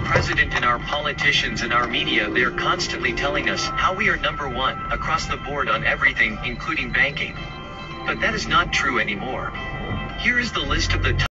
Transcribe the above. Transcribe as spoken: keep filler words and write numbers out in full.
president and our politicians and our media, they're constantly telling us how we are number one across the board on everything, including banking. But that is not true anymore. Here is the list of the top